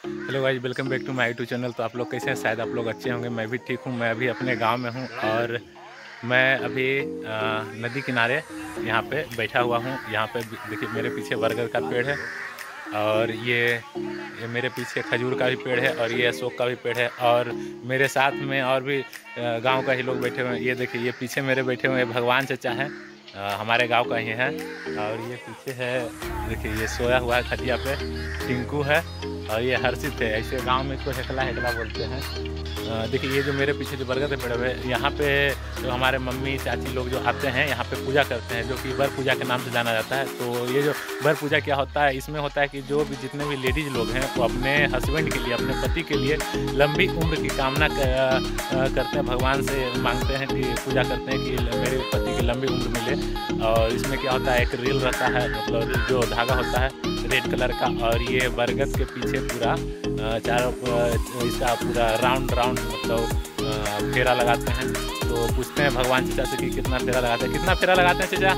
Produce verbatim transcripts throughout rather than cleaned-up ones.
Hello guys, welcome back to my YouTube channel. तो आप लोग कैसे हैं? शायद आप लोग अच्छे होंगे। मैं भी ठीक हूँ। मैं अभी अपने गांव में हूँ और मैं अभी आ, नदी किनारे यहाँ पे बैठा हुआ हूँ। यहाँ पे देखिए, मेरे पीछे बरगद का पेड़ है और ये ये मेरे पीछे खजूर का भी पेड़ है और ये अशोक का भी पेड़ है। और मेरे साथ में और भी गांव का ही लोग बैठे हुए हैं। ये देखिए, ये पीछे मेरे बैठे हुए भगवान चचा हैं, हमारे गांव का ही है। और ये पीछे है, देखिए, ये सोया हुआ है खटिया पे, टिंकू है। और ये हर्षित है, ऐसे गांव में इसको हेकला हेकला बोलते हैं। देखिए, ये जो मेरे पीछे जो बरगद है पेड़ है, यहाँ पे जो हमारे मम्मी चाची लोग जो आते हैं यहाँ पे पूजा करते हैं, जो कि बर पूजा के नाम से जाना जाता है। तो ये जो बर पूजा क्या होता है, इसमें होता है कि जो भी जितने भी लेडीज़ लोग हैं वो अपने हस्बैंड के लिए, अपने पति के लिए लंबी उम्र की कामना करते हैं, भगवान से मांगते हैं कि पूजा करते हैं कि मेरे पति की लंबी उम्र मिले। और इसमें क्या होता है, एक रील रहता है, मतलब जो धागा होता है रेड कलर का, और ये बरगद के पीछे पूरा चारों इसका पूरा राउंड राउंड मतलब फेरा लगाते हैं। तो पूछते हैं भगवान चचा से कि कितना फेरा लगाते हैं, कितना फेरा लगाते हैं चचा?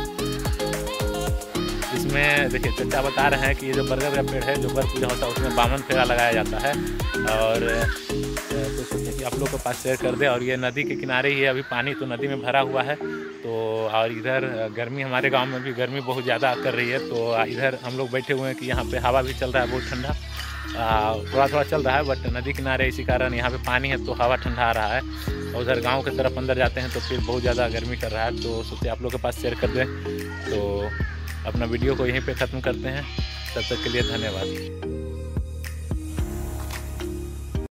इसमें देखिए, चचा बता रहे हैं कि ये जो बरगद का पेड़ है, जो बर पूजा होता है उसमें बावन फेरा लगाया जाता है। और तो सोचते कि आप लोग को पास शेयर कर दे। और ये नदी के किनारे ही है, अभी पानी तो नदी में भरा हुआ है। तो और इधर गर्मी, हमारे गांव में भी गर्मी बहुत ज़्यादा कर रही है। तो इधर हम लोग बैठे हुए हैं कि यहाँ पे हवा भी चल रहा है, बहुत ठंडा थोड़ा थोड़ा चल रहा है, बट नदी किनारे इसी कारण यहाँ पे पानी है तो हवा ठंडा आ रहा है। और उधर गांव की तरफ अंदर जाते हैं तो फिर बहुत ज़्यादा गर्मी कर रहा है। तो सोचते आप लोग के पास शेयर कर दें। तो अपना वीडियो को यहीं पे ख़त्म करते हैं। तब तक के लिए धन्यवाद।